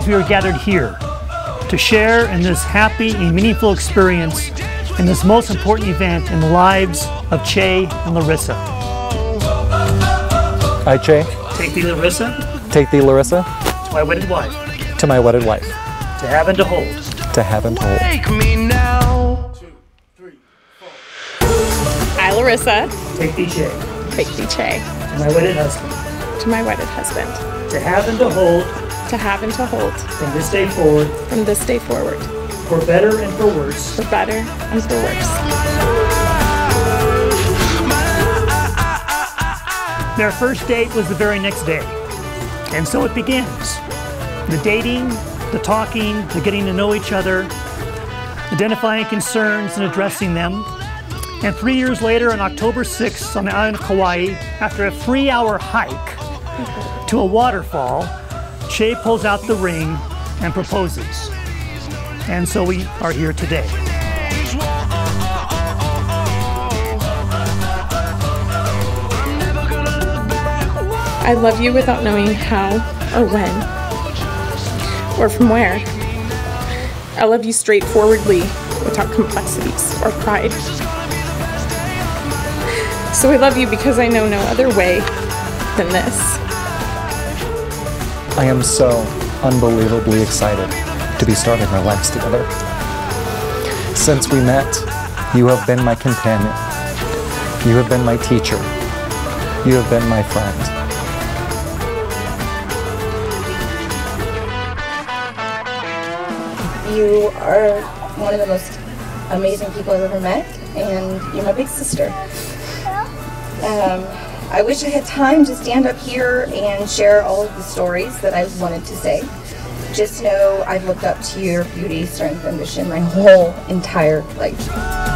as we are gathered here to share in this happy and meaningful experience in this most important event in the lives of Che and Laryssa. I, Che, take thee, Laryssa, take thee, Laryssa, to my wedded wife, to my wedded wife, to have and to hold, to have and to hold. Take me now. 2, 3, 4. I, Laryssa, take thee, Che, take thee, Che, to my wedded husband, to my wedded husband, to have and to hold, to have and to hold, from this day forward, for better and for worse, for better and for worse. Their first date was the very next day, and so it begins. The dating, the talking, the getting to know each other, identifying concerns and addressing them. And 3 years later, on October 6th, on the island of Kauai, after a 3-hour hike to a waterfall, Che pulls out the ring and proposes. And so we are here today. I love you without knowing how or when or from where. I love you straightforwardly without complexities or pride. So I love you because I know no other way than this. I am so unbelievably excited to be starting our lives together. Since we met, you have been my companion. You have been my teacher. You have been my friend. You are one of the most amazing people I've ever met, and you're my big sister. I wish I had time to stand up here and share all of the stories that I wanted to say. Just know I've looked up to your beauty, strength, and ambition my whole entire life.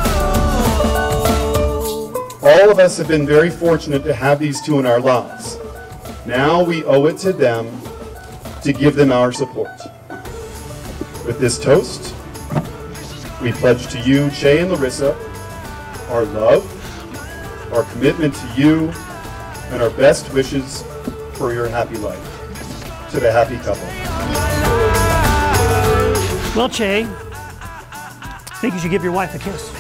All of us have been very fortunate to have these two in our lives. Now we owe it to them to give them our support. With this toast, we pledge to you, Che and Laryssa, our love, our commitment to you, and our best wishes for your happy life. To the happy couple. Well, Che, I think you should give your wife a kiss.